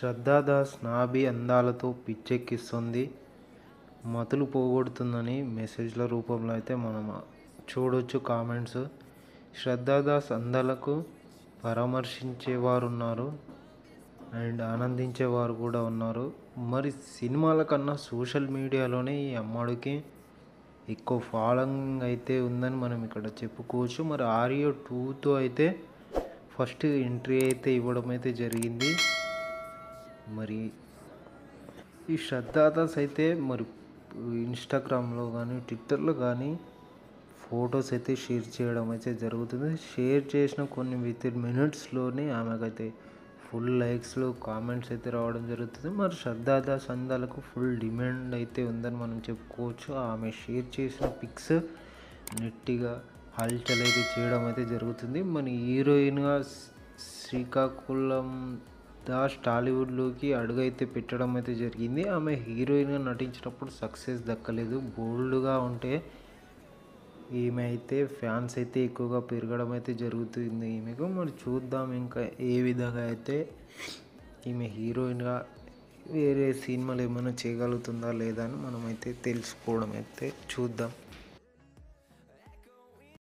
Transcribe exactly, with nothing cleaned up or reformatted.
శ్రద్ధా దాస్ నాభి అందాలతో పిచ్చెక్కిస్తుంది, మతులు పోగొడుతుందని మెసేజ్ల రూపంలో అయితే మనం చూడొచ్చు కామెంట్స్. శ్రద్ధా దాస్ అందాలకు పరామర్శించేవారున్నారు అండ్ ఆనందించేవారు కూడా ఉన్నారు. మరి సినిమాల కన్నా సోషల్ మీడియాలోనే ఈ అమ్మడికి ఎక్కువ ఫాలోయింగ్ అయితే ఉందని మనం ఇక్కడ చెప్పుకోవచ్చు. మరి ఆర్య టూతో అయితే ఫస్ట్ ఎంట్రీ అయితే ఇవ్వడం అయితే జరిగింది. మరి ఈ శ్రద్ధా దాస్ అయితే మరి ఇన్స్టాగ్రామ్లో కానీ ట్విట్టర్లో కానీ ఫొటోస్ అయితే షేర్ చేయడం అయితే జరుగుతుంది. షేర్ చేసిన కొన్ని విత్ ఇన్ మినిట్స్లోనే ఆమెకైతే ఫుల్ లైక్స్లో కామెంట్స్ అయితే రావడం జరుగుతుంది. మరి శ్రద్ధా దాస్ అందాలకు ఫుల్ డిమాండ్ అయితే ఉందని మనం చెప్పుకోవచ్చు. ఆమె షేర్ చేసిన పిక్స్ నెట్టిగా హల్చల్ అయితే చేయడం అయితే జరుగుతుంది. మన హీరోయిన్గా శ్రీకాకుళం దాస్ టాలీవుడ్లోకి అడుగైతే పెట్టడం అయితే జరిగింది. ఆమె హీరోయిన్గా నటించినప్పుడు సక్సెస్ దక్కలేదు. బోల్డ్గా ఉంటే ఈమె అయితే ఫ్యాన్స్ అయితే ఎక్కువగా పెరగడం అయితే జరుగుతుంది ఈమెకు. మరి చూద్దాం ఇంకా ఏ విధంగా అయితే ఈమె హీరోయిన్గా వేరే సినిమాలు ఏమైనా చేయగలుగుతుందా లేదా అని మనమైతే తెలుసుకోవడం అయితే చూద్దాం.